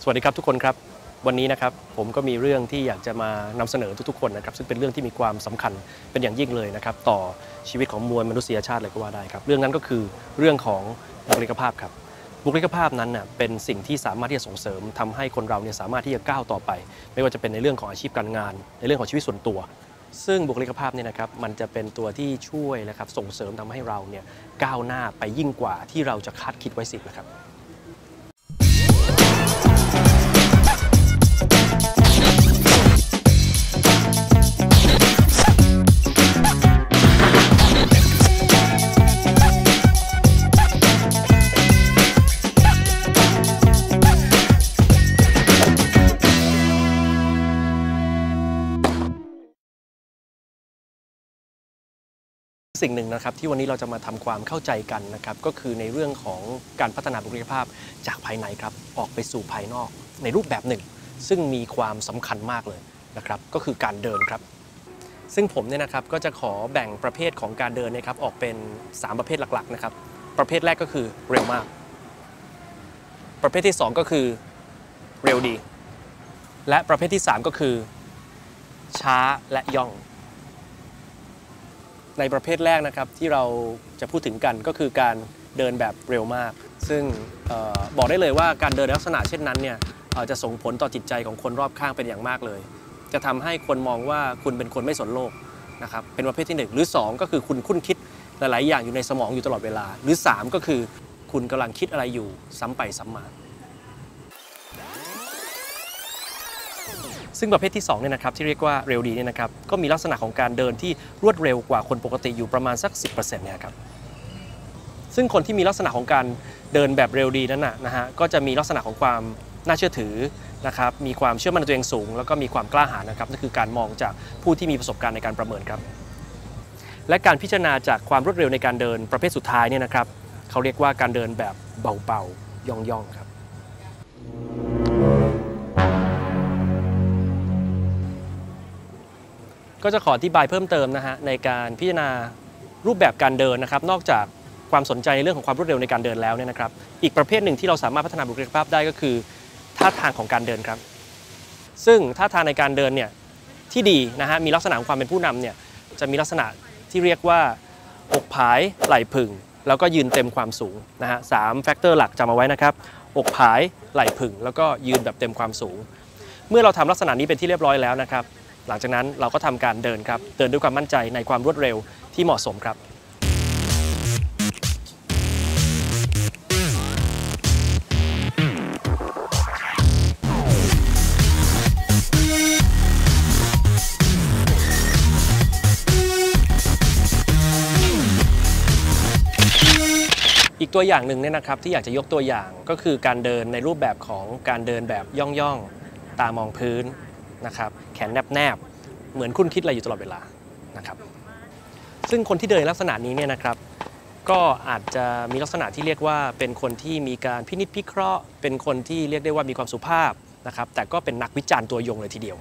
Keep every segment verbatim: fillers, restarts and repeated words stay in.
วัสดีครับทุกคนครับวันนี้นะครับผมก็มีเรื่องที่อยากจะมานำเสนอทุกๆคนนะครับซึ่งเป็นเรื่องที่มีความสำคัญเป็นอย่างยิ่งเลยนะครับต่อชีวิตของมวลมนุษยชาติเลยก็ว่าได้ครับเรื่องนั้นก็คือเรื่องของบุคลิกภาพครับบุคลิกภาพนั้นน่ะเป็นสิ่งที่สามารถที่จะส่งเสริมทำให้คนเราเนี่ยสามารถที่จะก้าวต่อไปไม่ว่าจะเป็นในเรื่องของอาชีพการงานในเรื่องของชีวิตส่วนตัวซึ่งบุคลิกภาพเนี่ยนะครับมันจะเป็นตัวที่ช่วยนะครับส่งเสริมทำให้เราเนี่ยก้าวหน้าไปยิ่งกว่าที่เราจะคาดคิดไว้สินะครับสิ่งหนึ่งนะครับที่วันนี้เราจะมาทำความเข้าใจกันนะครับก็คือในเรื่องของการพัฒนาบุคลิกภาพจากภายในครับออกไปสู่ภายนอกในรูปแบบหนึ่งซึ่งมีความสำคัญมากเลยนะครับก็คือการเดินครับซึ่งผมเนี่ยนะครับก็จะขอแบ่งประเภทของการเดินนะครับออกเป็นสามประเภทหลักๆนะครับประเภทแรกก็คือเร็วมากประเภทที่สองก็คือเร็วดีและประเภทที่สามก็คือช้าและย่องในประเภทแรกนะครับที่เราจะพูดถึงกันก็คือการเดินแบบเร็วมากซึ่งออบอกได้เลยว่าการเดินลักษณะเช่นนั้นเนี่ยจะส่งผลต่อจิตใจของคนรอบข้างเป็นอย่างมากเลยจะทำให้คนมองว่าคุณเป็นคนไม่สนโลกนะครับเป็นประเภทที่หนึ่งหรือสองก็คือคุณคุ้นคิดหลายๆอย่างอยู่ในสมองอยู่ตลอดเวลาหรือสามก็คือคุณกำลังคิดอะไรอยู่ซ้ำไปซ้ำมาซึ่งประเภทที่สองเนี่ยนะครับที่เรียกว่าเร็วดีเนี่ยนะครับก็มีลักษณะของการเดินที่รวดเร็วกว่าคนปกติอยู่ประมาณสัก สิบเปอร์เซ็นต์ เนี่ยครับซึ่งคนที่มีลักษณะของการเดินแบบเร็วดีนั้นนะฮะก็จะมีลักษณะของความน่าเชื่อถือนะครับมีความเชื่อมั่นในตัวเองสูงแล้วก็มีความกล้าหาญนะครับนั่นคือการมองจากผู้ที่มีประสบการณ์ในการประเมินครับและการพิจารณาจากความรวดเร็วในการเดินประเภทสุดท้ายเนี่ยนะครับเขาเรียกว่าการเดินแบบเบาๆย่องๆครับก็จะขออธิบายเพิ่มเติมนะฮะในการพิจารณารูปแบบการเดินนะครับนอกจากความสนใจในเรื่องของความรวดเร็วในการเดินแล้วเนี่ยนะครับอีกประเภทหนึ่งที่เราสามารถพัฒนาบุคลิกภาพได้ก็คือท่าทางของการเดินครับซึ่งท่าทางในการเดินเนี่ยที่ดีนะฮะมีลักษณะของความเป็นผู้นำเนี่ยจะมีลักษณะที่เรียกว่าอกผายไหล่ผึ่งแล้วก็ยืนเต็มความสูงนะฮะสามแฟกเตอร์หลักจำเอาไว้นะครับอกผายไหล่ผึ่งแล้วก็ยืนแบบเต็มความสูงเมื่อเราทำลักษณะนี้เป็นที่เรียบร้อยแล้วนะครับหลังจากนั้นเราก็ทำการเดินครับเดินด้วยความมั่นใจในความรวดเร็วที่เหมาะสมครับอีกตัวอย่างหนึ่งเนี่ยนะครับที่อยากจะยกตัวอย่างก็คือการเดินในรูปแบบของการเดินแบบย่องๆตามองพื้นนะครับแขนแนบๆเหมือนคุณคิดอะไรอยู่ตลอดเวลานะครับซึ่งคนที่เดินลักษณะนี้เนี่ยนะครับก็อาจจะมีลักษณะที่เรียกว่าเป็นคนที่มีการพินิจพิเคราะห์เป็นคนที่เรียกได้ว่ามีความสุภาพนะครับแต่ก็เป็นนักวิจารณ์ตัวยงเลยทีเดียว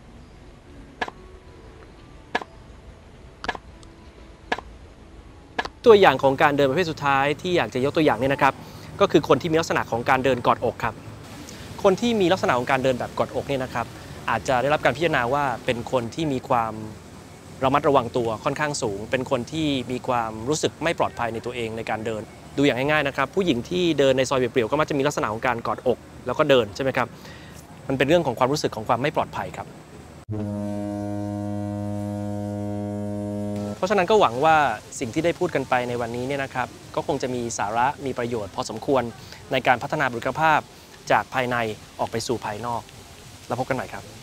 ตัวอย่างของการเดินประเภทสุดท้ายที่อยากจะยกตัวอย่างเนี่ยนะครับก็คือคนที่มีลักษณะของการเดินกอดอกครับคนที่มีลักษณะของการเดินแบบกอดอกเนี่ยนะครับอาจจะได้รับการพิจารณาว่าเป็นคนที่มีความระมัดระวังตัวค่อนข้างสูงเป็นคนที่มีความรู้สึกไม่ปลอดภัยในตัวเองในการเดินดูอย่างง่ายๆนะครับผู้หญิงที่เดินในซอยเปลี่ยวๆก็มักจะมีลักษณะของการกอดอกแล้วก็เดินใช่ไหมครับมันเป็นเรื่องของความรู้สึกของความไม่ปลอดภัยครับเพราะฉะนั้นก็หวังว่าสิ่งที่ได้พูดกันไปในวันนี้เนี่ยนะครับก็คงจะมีสาระมีประโยชน์พอสมควรในการพัฒนาบุคลิกภาพจากภายในออกไปสู่ภายนอกแล้วพบกันใหม่ครับ